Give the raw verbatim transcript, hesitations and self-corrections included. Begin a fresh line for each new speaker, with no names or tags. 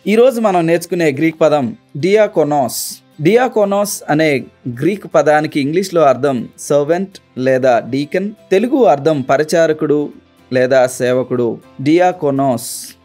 ఈరోజు మనం నేర్చుకునే గ్రీక్ పదం డియాకోనోస్. డియాకోనోస్ అనే గ్రీక్ పదానికి ఇంగ్లీష్లో అర్థం సర్వెంట్ లేదా డీకన్. తెలుగు అర్థం పరిచారకుడు లేదా సేవకుడు. డియాకోనోస్